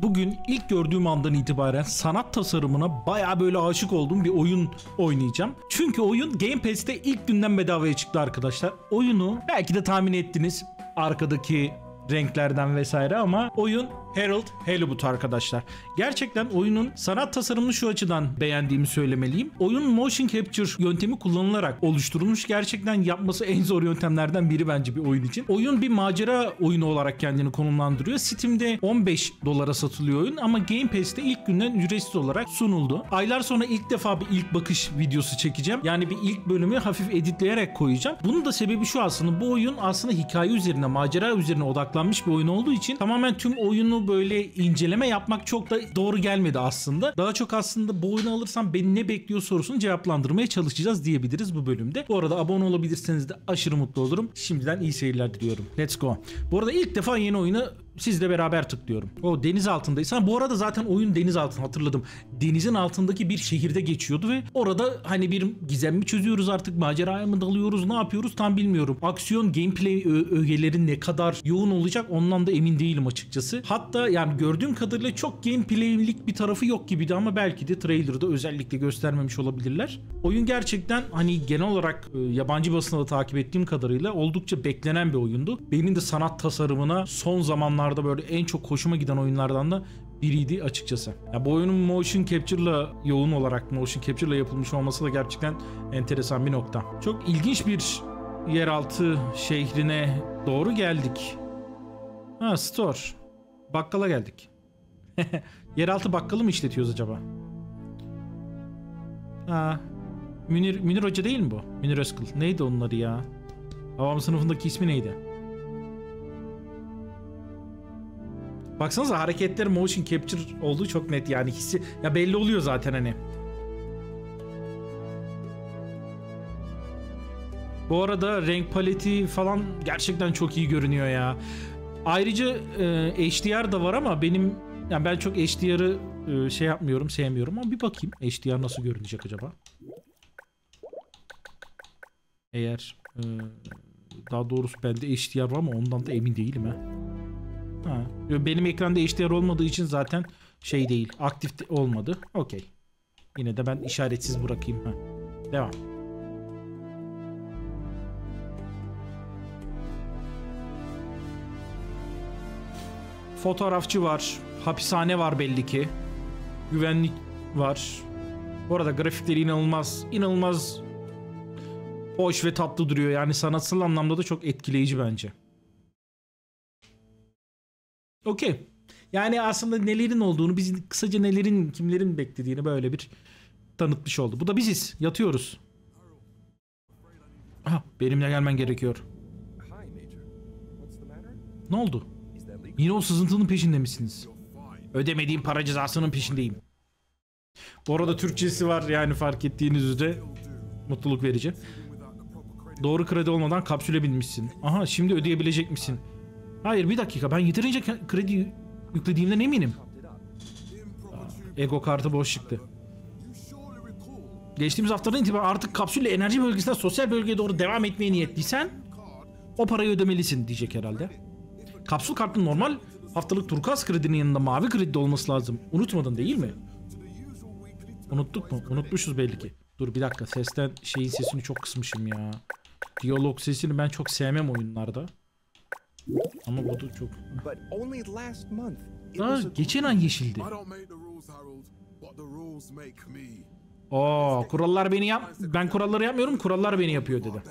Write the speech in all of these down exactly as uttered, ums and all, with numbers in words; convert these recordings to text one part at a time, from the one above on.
Bugün ilk gördüğüm andan itibaren sanat tasarımına baya böyle aşık olduğum bir oyun oynayacağım. Çünkü oyun Game Pass'te ilk günden bedavaya çıktı arkadaşlar. Oyunu belki de tahmin ettiniz arkadaki renklerden vesaire ama oyun Harold Halibut arkadaşlar. Gerçekten oyunun sanat tasarımını şu açıdan beğendiğimi söylemeliyim. Oyun motion capture yöntemi kullanılarak oluşturulmuş. Gerçekten yapması en zor yöntemlerden biri bence bir oyun için. Oyun bir macera oyunu olarak kendini konumlandırıyor. Steam'de on beş dolara satılıyor oyun ama Game Pass'te ilk günden ücretsiz olarak sunuldu. Aylar sonra ilk defa bir ilk bakış videosu çekeceğim. Yani bir ilk bölümü hafif editleyerek koyacağım. Bunun da sebebi şu aslında. Bu oyun aslında hikaye üzerine, macera üzerine odaklanmış bir oyun olduğu için tamamen tüm oyunu böyle inceleme yapmak çok da doğru gelmedi aslında. Daha çok aslında bu oyunu alırsam beni ne bekliyor sorusunu cevaplandırmaya çalışacağız diyebiliriz bu bölümde. Bu arada abone olabilirseniz de aşırı mutlu olurum. Şimdiden iyi seyirler diliyorum. Let's go. Bu arada ilk defa yeni oyunu sizle beraber tıklıyorum. O deniz altındaysa, bu arada zaten oyun deniz altında, hatırladım. Denizin altındaki bir şehirde geçiyordu ve orada hani bir gizem mi çözüyoruz artık, maceraya mı dalıyoruz, ne yapıyoruz tam bilmiyorum. Aksiyon gameplay öğeleri ne kadar yoğun olacak ondan da emin değilim açıkçası. Hatta yani gördüğüm kadarıyla çok gameplay'lik bir tarafı yok gibiydi ama belki de trailer'da özellikle göstermemiş olabilirler. Oyun gerçekten hani genel olarak e, yabancı basında da takip ettiğim kadarıyla oldukça beklenen bir oyundu. Benim de sanat tasarımına son zamanlarda böyle en çok hoşuma giden oyunlardan da biriydi açıkçası. Ya bu oyunun motion capture'la yoğun olarak motion capture'la yapılmış olması da gerçekten enteresan bir nokta. Çok ilginç bir yeraltı şehrine doğru geldik. Ha, store. Bakkala geldik. Yeraltı bakkalı mı işletiyoruz acaba? Ha. Münir, Münir Hoca değil mi bu? Münir Özkul. Neydi onun adı ya? Havam sınıfındaki ismi neydi? Baksanıza hareketler motion capture olduğu çok net yani, hissi ya belli oluyor zaten hani. Bu arada renk paleti falan gerçekten çok iyi görünüyor ya. Ayrıca e, H D R da var ama benim yani ben çok H D R'ı e, şey yapmıyorum, sevmiyorum ama bir bakayım H D R nasıl görünecek acaba? Eğer e, daha doğrusu bende H D R var ama ondan da emin değilim ha. Ha. Benim ekranda H D R olmadığı için zaten şey değil, aktif olmadı. Okey. Yine de ben işaretsiz bırakayım. Ha. Devam. Fotoğrafçı var. Hapishane var belli ki. Güvenlik var. Bu arada grafikleri inanılmaz, inanılmaz hoş ve tatlı duruyor. Yani sanatsal anlamda da çok etkileyici bence. Okey. Yani aslında nelerin olduğunu, biz kısaca nelerin, kimlerin beklediğini böyle bir tanıtmış oldu. Bu da biziz. Yatıyoruz. Aha, benimle gelmen gerekiyor. Ne oldu? Yine o sızıntının peşinde misiniz? Ödemediğim para cezasının peşindeyim. Bu arada Türkçesi var yani, fark ettiğiniz üzere. Mutluluk verici. Doğru kredi olmadan kapsüle binmişsin. Aha, şimdi ödeyebilecek misin? Hayır, bir dakika, ben yeterince kredi yüklediğimden eminim. Ego kartı boş çıktı. Geçtiğimiz haftadan itibaren artık kapsülle enerji bölgesinden sosyal bölgeye doğru devam etmeye niyetliysen o parayı ödemelisin diyecek herhalde. Kapsül kartın normal haftalık turkuaz kredinin yanında mavi kredi olması lazım. Unutmadın değil mi? Unuttuk mu? Unutmuşuz belli ki. Dur bir dakika, sesten şeyin sesini çok kısmışım ya. Diyalog sesini ben çok sevmem oyunlarda. Ama bu da çok... Aa, geçen ay yeşildi. Oo, kurallar beni yap... Ben kuralları yapmıyorum, kurallar beni yapıyor dedi.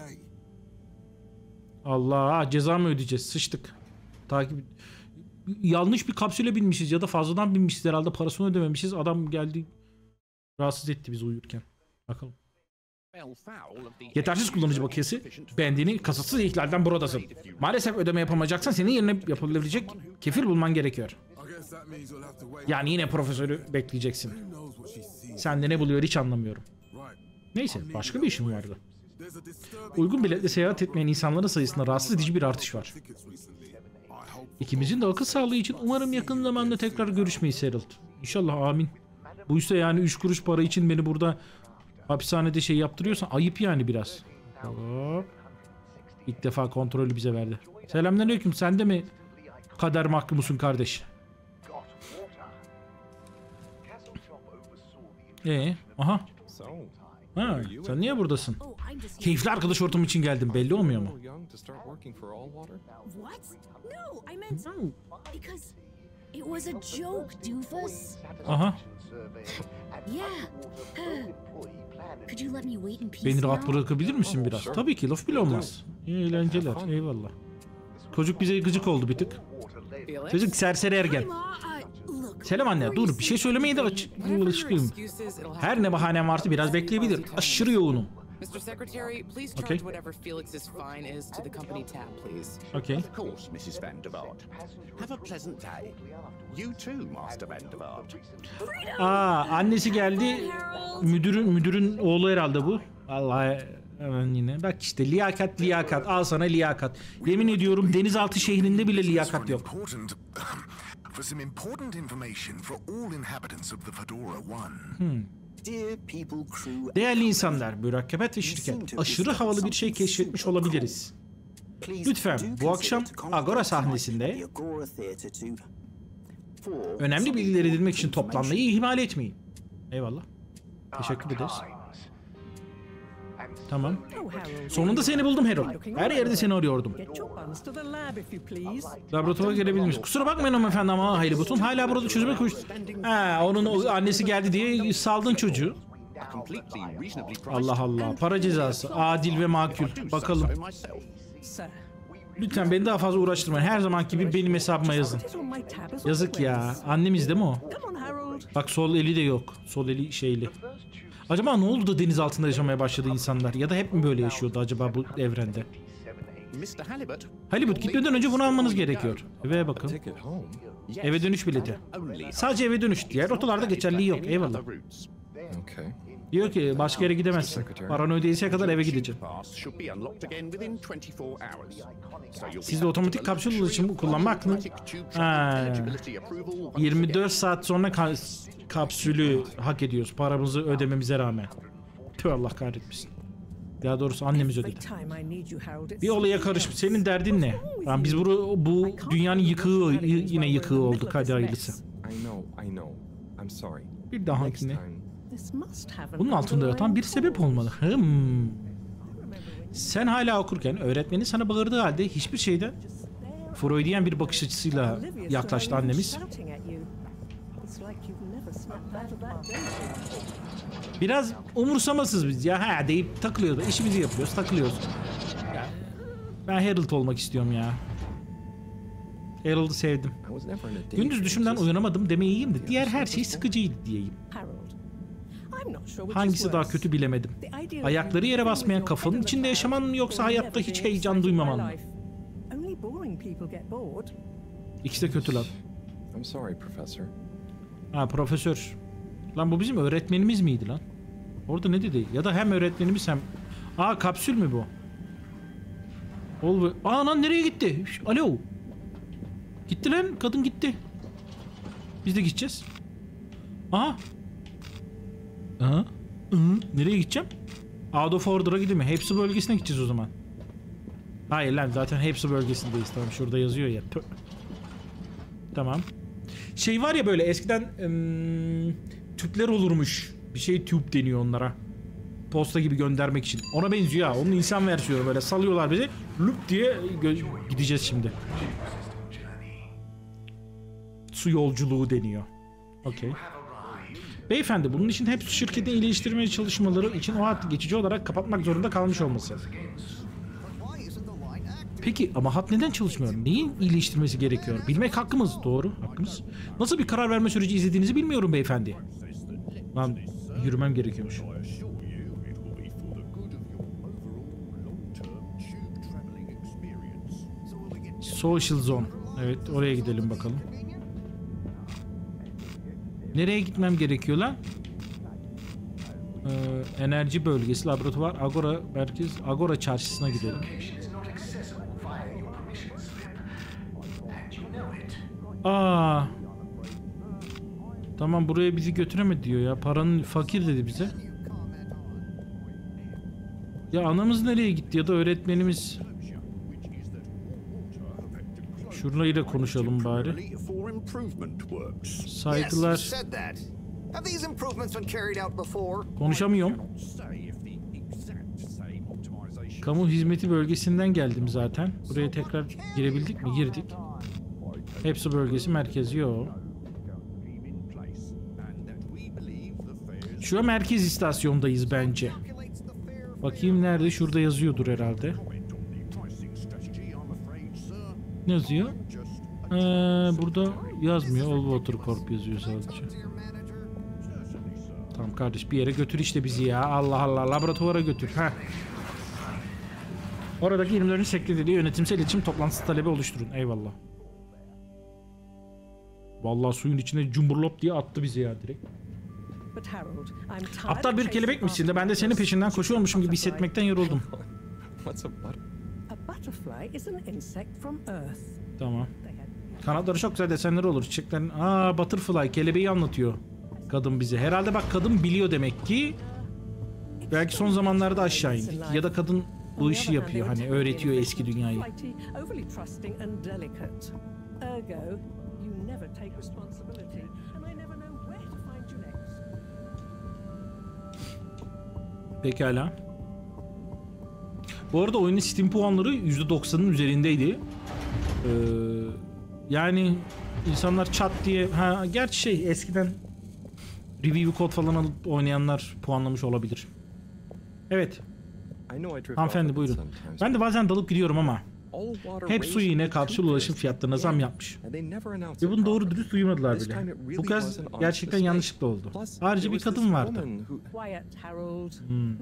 Allah, ceza mı ödeyeceğiz? Sıçtık. Takip... Yanlış bir kapsüle binmişiz ya da fazladan binmişiz herhalde, parasını ödememişiz. Adam geldi, rahatsız etti bizi uyurken. Bakalım. Yetersiz kullanıcı bakiyesi bendini kasıtsız ihlalden buradasın. Maalesef ödeme yapamayacaksan senin yerine yapılabilecek kefil bulman gerekiyor. Yani yine profesörü bekleyeceksin. Sen de ne buluyor hiç anlamıyorum. Neyse, başka bir işim vardı. Uygun biletle seyahat etmeyen insanların sayısında rahatsız edici bir artış var. İkimizin de akıl sağlığı için umarım yakın zamanda tekrar görüşmeyiz Harold. İnşallah, amin. Buysa yani üç kuruş para için beni burada hapishanede şey yaptırıyorsan ayıp yani biraz. Hop. İlk defa kontrolü bize verdi. Selamünaleyküm, sen de mi kader mahkumusun kardeş? Ee, aha. Ha, sen niye buradasın? Keyifli arkadaş ortamı için geldim, belli olmuyor mu? What? No, I meant because it was a joke, doofus. Aha. Yeah. Could you let me wait in peace Beni rahat now? bırakabilir misin biraz? Tabii ki, laf bile olmaz. İyi eğlenceler, eyvallah. Çocuk bize gıcık oldu bir tık. Çocuk serseri ergen. Hey, Ma, uh, look. Selam anne, dur bir şey söylemeye de aç alışkınım. Her ne bahanem varsa biraz bekleyebilir. Aşırı yoğunum. Mister Secretary, please Okay. charge whatever Felix's fine is to the company tab, please. Okay. Of course, Missus Van der Vaart. Have a pleasant day. You too, Master Van der Vaart. Aa, annesi geldi. Müdürün müdürün oğlu herhalde bu. Vallahi hemen yine. Bak işte liyakat liyakat. Al sana liyakat. Yemin ediyorum denizaltı şehrinde bile liyakat yok. Important, for some important information for all inhabitants of the Fedora One. Dear people, crew, Değerli insanlar, mürekkebet ve şirket. Aşırı havalı bir şey keşfetmiş olabiliriz. please Lütfen, do bu consider akşam to Agora contact sahnesinde the Agora Theatre to- for önemli bilgiler some edinmek için information. toplanmayı ihmal etmeyin. Eyvallah. Teşekkür ederiz. Tamam. Sonunda seni buldum Harold. Her yerde seni arıyordum. Get your buns to the lab if you please. Laboratuvara gelebilir miyiz? Kusura bakmayın hanımefendi ama Hayli Butun hala burada çözüme koş. Ha, onun o annesi geldi diye saldın çocuğu. Completely reasonably priced. Allah Allah. Para cezası. Adil ve makul. Bakalım. So myself. Sir. Lütfen beni daha fazla uğraştırmayın. Her zamanki gibi benim hesabıma yazın. It is on my tab as Yazık ya. always. Annemiz değil mi o? Come on, Harold. Bak sol eli de yok. Sol eli şeyli. Acaba ne oldu da deniz altında yaşamaya başladı insanlar? Ya da hep mi böyle yaşıyordu acaba bu evrende? Mister Halibut. Halibut gitmeden önce bunu almanız gerekiyor. Eve bakın. Ticket home? Yes. Eve dönüş bileti. Only Sadece eve dönüş. Diğer rotalarda geçerliği yok. Eyvallah. other routes. Okay. Diyor ki başka yere gidemezsin. Paranı ödeyesiye kadar eve gideceğim. Pass should be unlocked again within twenty-four hours. So you'll be Siz de otomatik kapsül ulaşımı kullanma hakkını... Ha, eligibility approval once yirmi dört again. saat sonra ka- kapsülü hak ediyoruz. Paramızı ödememize rağmen. Tüh Allah kahretmesin. Daha doğrusu annemiz Every ödedi. time I need you, Harold, it's Bir olaya karışmış. Senin derdin ne? Lan biz bu, bu dünyanın yıkığı y- yine yıkığı olduk. Hadi hayırlısı. I know, I know. I'm sorry. Bir Next dahakine. time. This must have an Bunun altında yatan bir sebep olmalı. Hmm. Sen hala okurken öğretmenin sana bağırdığı halde hiçbir şeyden Freudian bir bakış açısıyla Olivia yaklaştı still annemiz. shouting at you. It's like you've never snapped out of that daydream. Biraz umursamasız biz ya ha deyip takılıyoruz. İşimizi yapıyoruz, takılıyoruz. Ya, ben Harold olmak istiyorum ya. Harold'u sevdim. I was never in a daydream. Gündüz düşümden uyanamadım demeyeyim de diğer her şey sıkıcıydı diyeyim. Harold, I'm not sure which is Hangisi daha worse. kötü bilemedim. The idea of Ayakları yere living basmayan with your kafanın head in içinde the yaşaman mı clouds yoksa or hayatta never hiç being heyecan excited duymaman by mı? life. Only boring people get bored. İkisi de kötü lan. I'm sorry, Professor. Ha profesör. Lan bu bizim öğretmenimiz miydi lan? Orada ne dedi? Ya da hem öğretmenimiz hem... Aa kapsül mü bu? Ol bu. Aa lan nereye gitti? Şş, alo. Gitti lan. Kadın gitti. Biz de gideceğiz. Aha. Aha. Hı. Nereye gideceğim? Out of Order'a gideyim mi? Hepsi bölgesine gideceğiz o zaman. Hayır lan zaten hepsi bölgesindeyiz. Tamam şurada yazıyor ya. Tö. Tamam. Şey var ya böyle eskiden ım, tüpler olurmuş. Bir şey tüp deniyor onlara. Posta gibi göndermek için. Ona benziyor ha. Onun insan versiyonu böyle salıyorlar bizi. Lup diye gö- gideceğiz şimdi. Su yolculuğu deniyor. Okey. Beyefendi bunun için hep şirketin iyileştirme çalışmaları için o hattı geçici olarak kapatmak zorunda kalmış olması. Peki ama hat neden çalışmıyor? Neyin iyileştirmesi gerekiyor? Bilmek hakkımız. Doğru, hakkımız. Nasıl bir karar verme süreci izlediğinizi bilmiyorum beyefendi. Lan yürümem gerekiyormuş. Social Zone. Evet oraya gidelim bakalım. Nereye gitmem gerekiyor lan? Ee, enerji bölgesi, laboratuvar, Agora merkez, Agora çarşısına gidelim. Aa. Tamam buraya bizi götüremedi diyor ya. Paranın fakir dedi bize. Ya anamız nereye gitti ya da öğretmenimiz. Şurayla konuşalım bari. For improvement works. Saygılar. said that. Have these improvements been carried out before? Konuşamıyorum. Kamu hizmeti bölgesinden geldim zaten. Buraya tekrar girebildik mi? Girdik. Hepsi bölgesi merkezi yok. Şu an merkez istasyondayız bence. Bakayım nerede? Şurada yazıyordur herhalde. Ne yazıyor? Ee, burada yazmıyor. All Water Corp yazıyor sadece. Tamam kardeş, bir yere götür işte bizi ya. Allah Allah, laboratuvara götür. Heh. Oradaki yirmi sekreteriyle yönetimsel iletişim toplantısı talebi oluşturun. Eyvallah. Vallahi suyun içine cumburlop diye attı bizi ya direkt. Aptal bir kelebekmişsin de ben de senin peşinden koşuyormuşum gibi hissetmekten yoruldum. Tamam. Kanatları çok güzel desenleri olur. Çiçeklerin... Aa, butterfly kelebeği anlatıyor kadın bize. Herhalde bak, kadın biliyor demek ki. Belki son zamanlarda aşağı indik. Ya da kadın bu işi yapıyor, hani öğretiyor eski dünyayı. Pekala. Bu arada oyunun Steam puanları yüzde doksanın üzerindeydi. Ee, yani insanlar çat diye, ha gerçi şey, eskiden review kod falan alıp oynayanlar puanlamış olabilir. Evet. Hanımefendi buyurun. Ben de bazen dalıp gidiyorum ama hep su yine kapsül ulaşım fiyatlarına zam yapmış. Ve bunu doğru dürüst duymadılar bile. Bu kez gerçekten yanlışlıkla oldu. Ayrıca bir kadın vardı. Hmm.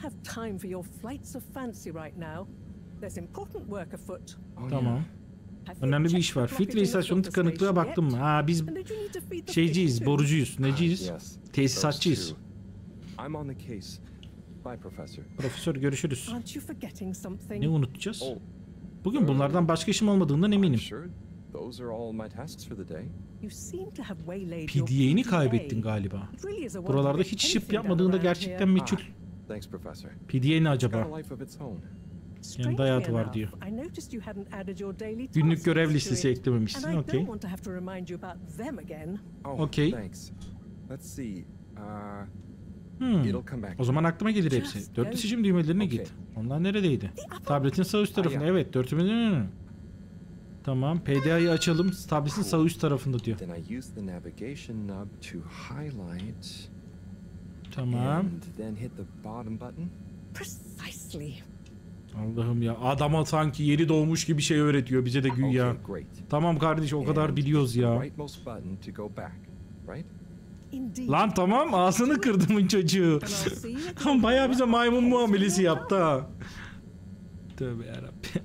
Tamam. Önemli bir iş var. Filtre istasyonu tıkanıklığa baktın mı? Ha, biz şeyciyiz, borucuyuz. Neciyiz? Tesisatçıyız. Profesör, görüşürüz. Ne unutacağız? Bugün bunlardan başka işim olmadığından eminim. P D A'ni kaybettin galiba. Buralarda hiç ship yapmadığında gerçekten meçhul. P D A ne acaba? Yanında hayatı var diyor. Günlük görev listesi eklememişsin. Okey. Okey. Hmm. O zaman aklıma gelir hepsi. Dörtlü seçim düğmelerine git. Onlar neredeydi? Tabletin sağ üst tarafında. Evet, dörtlü. Tamam. P D A'yı açalım. Tabletin sağ üst tarafında diyor. Tamam. Allah'ım ya, adama sanki yeni doğmuş gibi şey öğretiyor bize de güya. Tamam kardeş, o kadar biliyoruz ya. Lan tamam, ağzını kırdımın çocuğu. Bayağı bize maymun muamelesi yaptı ha. Tövbe yarabbim.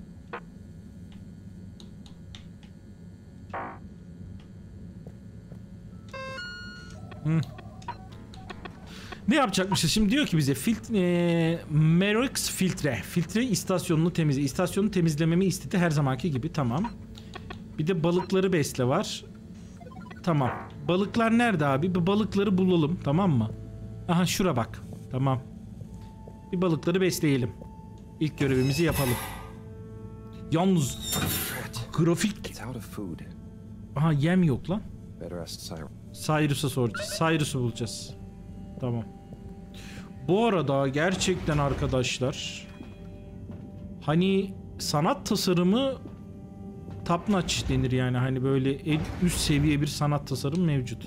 Hı. Ne yapacakmışız şimdi? Diyor ki bize filtre, e, Merix filtre. Filtre istasyonunu temizle. İstasyonu temizlememi istedi her zamanki gibi. Tamam. Bir de balıkları besle var. Tamam. Balıklar nerede abi? Bir balıkları bulalım. Tamam mı? Aha şura bak. Tamam. Bir balıkları besleyelim. İlk görevimizi yapalım. Yalnız grafik... Aha yem yok lan. Cyrus'a soracağız. Cyrus'u bulacağız. Tamam. Bu arada gerçekten arkadaşlar, hani sanat tasarımı top notch denir yani, hani böyle en üst seviye bir sanat tasarım mevcut.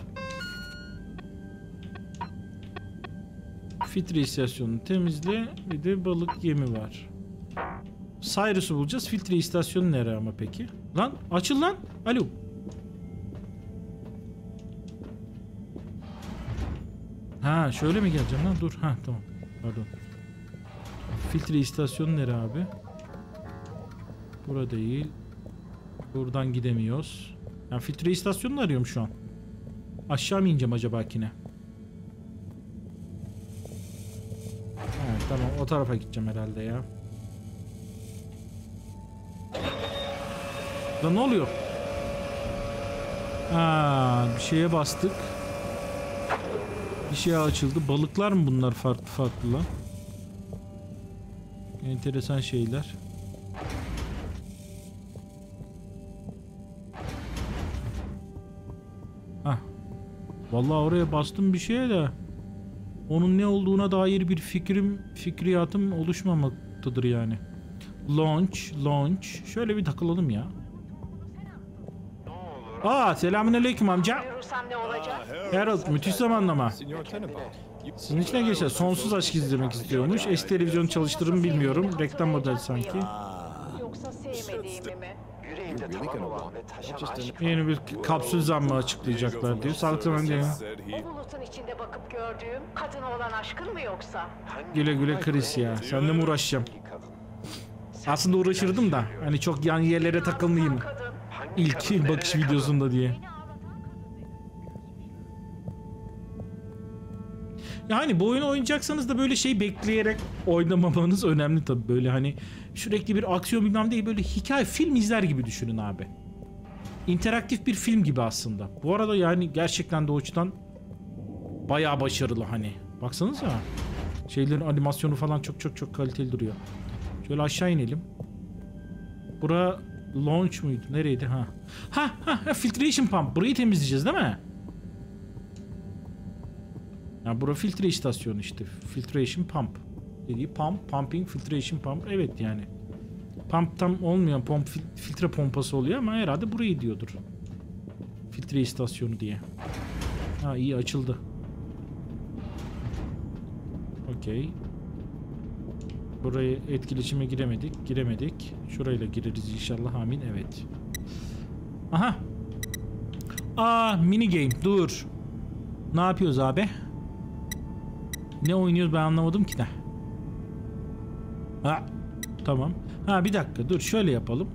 Filtre istasyonunu temizle, bir de balık yemi var. Cyrus'u bulacağız. Filtre istasyonu nereye ama peki? Lan açıl lan. Alo. Ha şöyle mi geleceğim lan? Dur. Ha tamam. Pardon. Filtre istasyonu nere abi? Burada değil. Buradan gidemiyoruz. Yani filtre istasyonunu arıyorum şu an. Aşağı mı ineceğim acaba yine? Ha tamam, o tarafa gideceğim herhalde ya. Lan ne oluyor? Ha, bir şeye bastık. Bir şey açıldı. Balıklar mı bunlar, farklı farklı lan? Enteresan şeyler. Hah. Vallahi oraya bastım bir şeye de onun ne olduğuna dair bir fikrim, fikriyatım oluşmamaktadır yani. Launch, launch. Şöyle bir takılalım ya. Aa, selamünaleyküm amca. Harold, müthiş zamanlama. Sizin için ne geçer? Sonsuz aşk izlemek istiyormuş. Eski televizyon çalıştırır mı bilmiyorum. Reklam modeli sanki. Yoksa sevmediğimi mi? Yeni bir kapsül zammı açıklayacaklar diyor. Sağlık zamanı diyor. O bulutun içinde bakıp gördüğüm kadına olan aşkın mı yoksa? Güle güle Chris ya. Seninle mi uğraşacağım? Aslında uğraşırdım da. Hani çok yan yerlere takılmayayım. İlk bakış videosunda diye. Yani bu oyunu oynayacaksanız da böyle şey bekleyerek oynamamanız önemli tabii. Böyle hani sürekli bir aksiyon bilmem değil, böyle hikaye film izler gibi düşünün abi. İnteraktif bir film gibi aslında. Bu arada yani gerçekten de o açıdan bayağı başarılı hani. Baksanıza. Şeylerin animasyonu falan çok çok çok kaliteli duruyor. Şöyle aşağı inelim. Bura launch muydu? Nereydi? Ha. Ha ha, filtration pump. Burayı temizleyeceğiz değil mi? Ya bura filtre istasyonu işte. Filtration pump. Dediği pump, pumping, filtration pump. Evet yani. Pump tam olmuyor. Pomp, filtre pompası oluyor ama herhalde burayı diyordur. Filtre istasyonu diye. Ha, iyi açıldı. Okey. Buraya etkileşime giremedik. Giremedik. Şurayla gireriz inşallah. Amin. Evet. Aha. Aa, mini game. Dur. Ne yapıyoruz abi? Ne oynuyoruz ben anlamadım ki de. Ha. Tamam. Ha, bir dakika dur şöyle yapalım.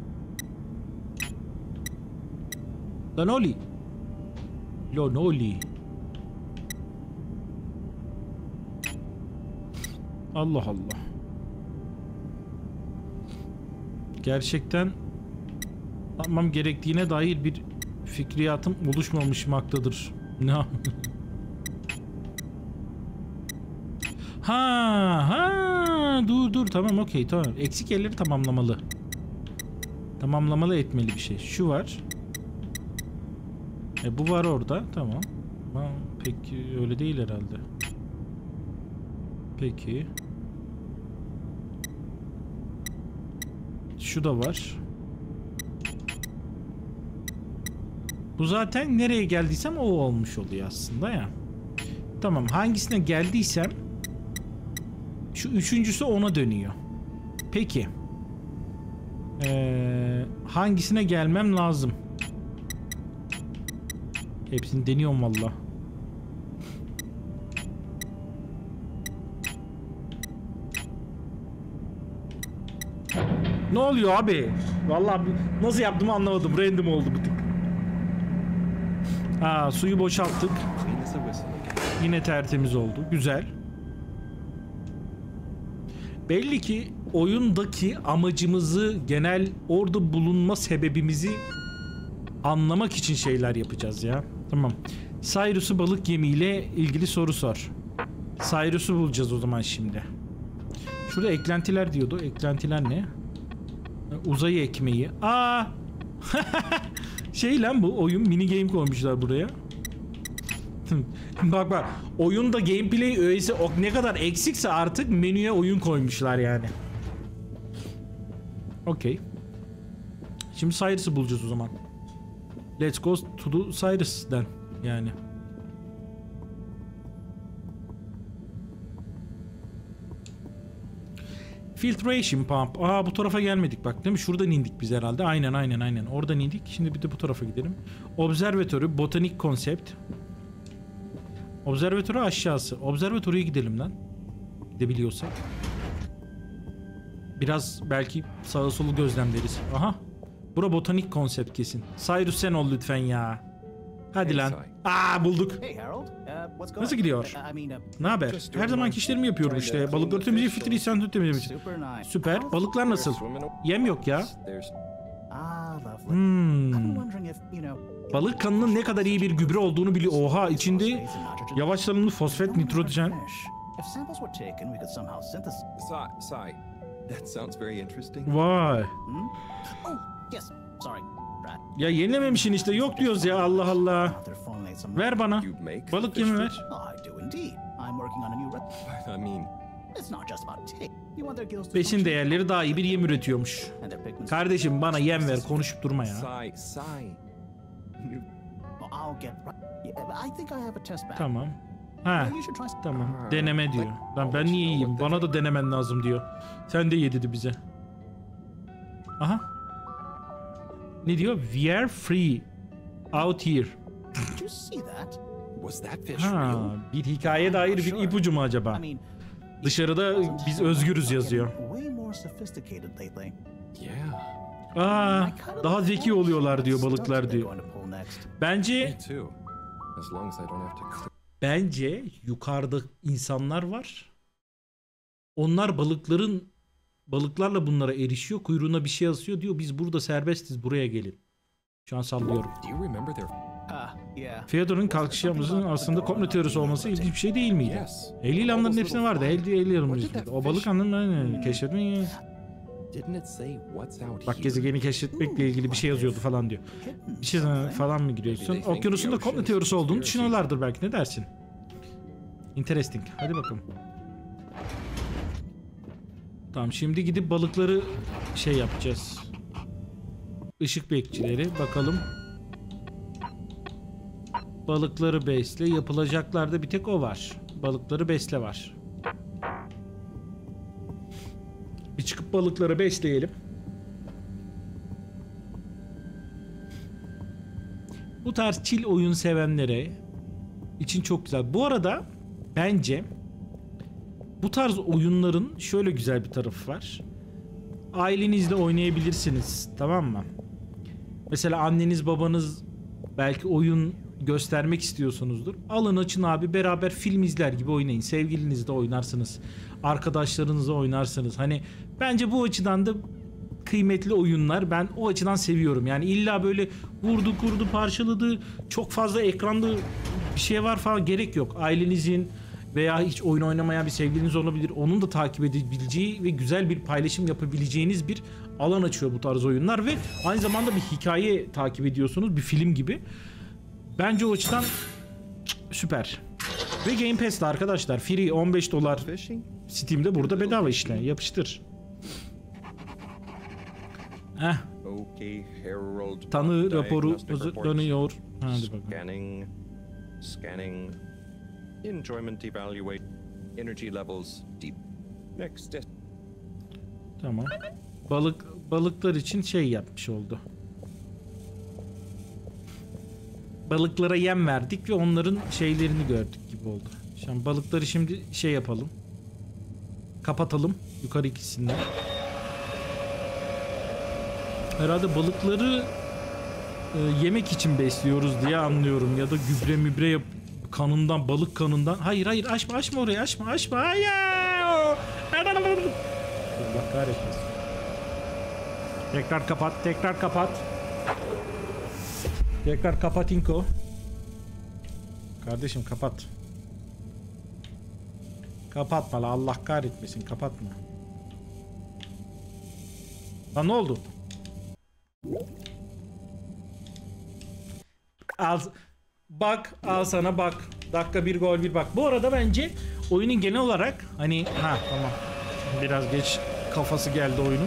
Lanoli. Lanoli. Allah Allah. Gerçekten yapmam gerektiğine dair bir fikriyatım oluşmamışmaktadır. Ne? Ha ha dur dur tamam okey tamam. Eksik yerleri tamamlamalı. Tamamlamalı etmeli bir şey. Şu var. E bu var orada tamam. Ama pek öyle değil herhalde. Peki. Şu da var. Bu zaten nereye geldiysem o olmuş oluyor aslında ya. Tamam, hangisine geldiysem şu üçüncüsü ona dönüyor. Peki. Ee, hangisine gelmem lazım? Hepsini deniyorum valla. Ne oluyor abi? Vallahi nasıl yaptığımı anlamadım. Random oldu bu tık. Aa, suyu boşalttık. Yine tertemiz oldu. Güzel. Belli ki oyundaki amacımızı, genel orada bulunma sebebimizi anlamak için şeyler yapacağız ya. Tamam. Cyrus'u balık gemiyle ilgili soru sor. Cyrus'u bulacağız o zaman şimdi. Şurada eklentiler diyordu. Eklentiler ne? Uzay ekmeği. Aa! Şey lan bu oyun, mini game koymuşlar buraya. Bak bak, oyunda gameplay öğesi o ne kadar eksikse artık menüye oyun koymuşlar yani. Okey. Şimdi Cyrus'ı bulacağız o zaman. Let's go to the Cyrus'den yani. Filtration pump. Aa, bu tarafa gelmedik bak değil mi? Şuradan indik biz herhalde. Aynen aynen aynen. Oradan indik. Şimdi bir de bu tarafa gidelim. Observatörü, botanik konsept. Observatörü aşağısı. Observatörüye gidelim lan. Gidebiliyorsak. Biraz belki sağa solu gözlemleriz. Aha. Bura botanik konsept kesin. Cyrus sen ol lütfen ya. Hadi lan. Aa, bulduk. Nasıl gidiyor? Ne haber? Her zamanki işlerimi yapıyorum işte. Balıkları temizliği, filtreyi sen temizlemek. Süper. Balıklar nasıl? Yem yok ya. Hmm. Balık kanının ne kadar iyi bir gübre olduğunu biliyor. Oha, içinde yavaşlanımlı fosfat, nitrojen. Vay. Ya yenilememişsin işte, yok diyoruz ya, Allah Allah. Ver bana. You make Balık fish yemi food? ver. I do indeed. I'm working on a new recipe. I mean, It's not just about taste. You want their gills to Besin değerleri daha iyi bir yem üretiyormuş. and their pigments. Kardeşim bana yem ver, konuşup durma ya. sigh, sigh. You- Well, I'll get right. Yeah, I think I have a test bag. Tamam. Ha, You should try some. tamam. Deneme diyor. Lan ben niye yiyeyim? Bana da denemen lazım diyor. Sen de ye dedi bize. Aha. Ne diyor? We are free out here. Did you see that? Was that fish Ha, real? bir hikaye dair bir ipucu mu acaba? I mean, Dışarıda biz özgürüz yazıyor. way more sophisticated lately. Yeah. Aa, I kind of daha look zeki forward to oluyorlar what diyor stunts balıklar they're diyor. going to pull next. Bence Me too. As long as I don't have to clear. bence yukarıda insanlar var. Onlar balıkların balıklarla bunlara erişiyor. Kuyruğuna bir şey asıyor, diyor biz burada serbestiz, buraya gelin. Şu an sallıyorum. Do you remember their? Ah, yeah. Fyodor'un kalkışımızın aslında komplo teorisi olması ilginç bir şey değil miydi? Yes. Ehli ilanların hepsine vardı. Ehli ehli ilanların What did hepsine. that O balık fish- anlamını keşfetmeyi. Didn't it say what's out Bak here? gezegeni keşfetmekle ilgili bir şey yazıyordu falan diyor. Bir şey falan mı giriyorsun? Okyanusun da komplo teorisi olduğunu düşünüyorlardır belki, ne dersin? Interesting. Hadi bakalım. Tamam, şimdi gidip balıkları şey yapacağız. Işık bekçileri bakalım. Balıkları besle. Yapılacaklarda bir tek o var. Balıkları besle var. Bir çıkıp balıkları besleyelim. Bu tarz chill oyun sevenlere için çok güzel. Bu arada bence bu tarz oyunların şöyle güzel bir tarafı var. Ailenizle oynayabilirsiniz, tamam mı? Mesela anneniz babanız belki oyun göstermek istiyorsunuzdur. Alın açın abi, beraber film izler gibi oynayın. Sevgilinizle oynarsınız. Arkadaşlarınızla oynarsınız. Hani bence bu açıdan da kıymetli oyunlar. Ben o açıdan seviyorum. Yani illa böyle vurdu kurdu parçaladı, çok fazla ekranda bir şey var falan gerek yok. Ailenizin veya hiç oyun oynamayan bir sevgiliniz olabilir. Onun da takip edebileceği ve güzel bir paylaşım yapabileceğiniz bir alan açıyor bu tarz oyunlar ve aynı zamanda bir hikaye takip ediyorsunuz. Bir film gibi. Bence o açıdan süper. Ve Game Pass'te arkadaşlar free on beş dolar. Steam'de burada bedava işte. Yapıştır. Heh. Okay, Harold. Tanı raporu Diagnostic hazırlanıyor. Hadi reports. bakalım. Scanning. Scanning. Enjoyment evaluate. Energy levels deep. Next step. Tamam. Balık balıklar için şey yapmış oldu. Balıklara yem verdik ve onların şeylerini gördük gibi oldu. Şimdi balıkları şimdi şey yapalım. Kapatalım yukarı ikisinden. Herhalde balıkları e, yemek için besliyoruz diye anlıyorum ya da gübre mübre yap kanından, balık kanından. Hayır hayır, açma açma orayı, açma açma. Hayır. Allah kahretmesin. Tekrar kapat, tekrar kapat. Tekrar kapatinko. Kardeşim kapat. Kapatma la, Allah kahretmesin, kapatma. Lan ne oldu? Al bak, al sana bak. Dakika bir gol bir bak. Bu arada bence oyunun genel olarak hani ha tamam. Biraz geç kafası geldi oyunun.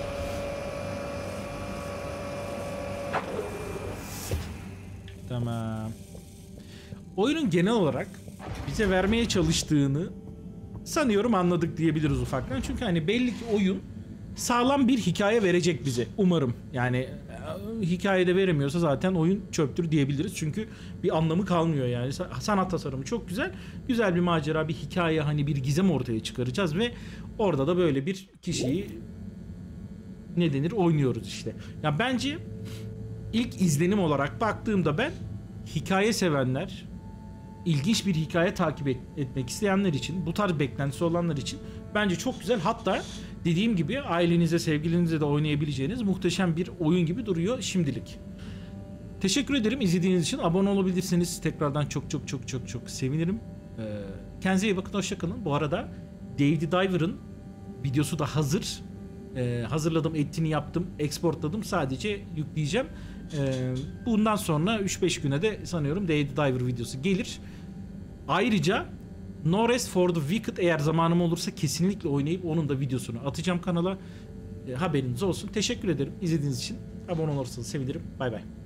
Tamam. Oyunun genel olarak bize vermeye çalıştığını sanıyorum anladık diyebiliriz ufaktan. Çünkü hani belli ki oyun sağlam bir hikaye verecek bize. Umarım. Yani e, hikayede veremiyorsa zaten oyun çöptür diyebiliriz. Çünkü bir anlamı kalmıyor yani. Sanat tasarımı çok güzel. Güzel bir macera, bir hikaye, hani bir gizem ortaya çıkaracağız ve orada da böyle bir kişiyi ne denir oynuyoruz işte. Ya bence ilk izlenim olarak baktığımda ben hikaye sevenler, ilginç bir hikaye takip et, etmek isteyenler için, bu tarz beklentisi olanlar için bence çok güzel. Hatta dediğim gibi ailenize, sevgilinize de oynayabileceğiniz muhteşem bir oyun gibi duruyor şimdilik. Teşekkür ederim izlediğiniz için. Abone olabilirsiniz. Tekrardan çok çok çok çok çok sevinirim. Ee, kendinize iyi bakın. Hoşça kalın. Bu arada Dave the Diver'ın videosu da hazır. Ee, hazırladım, etini yaptım, exportladım. Sadece yükleyeceğim. Ee, bundan sonra üç beş güne de sanıyorum Dave the Diver videosu gelir. Ayrıca No Rest for the Wicked eğer zamanım olursa kesinlikle oynayıp onun da videosunu atacağım kanala. Ee, haberiniz olsun. Teşekkür ederim izlediğiniz için. Abone olursanız sevinirim. Bay bay.